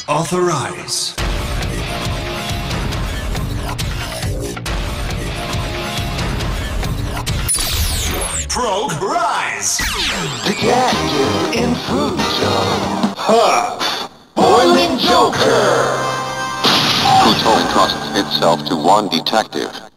Authorize. Progress! Detective in food zone. HalfBoiling Joker. Pluto entrusts itself to one detective.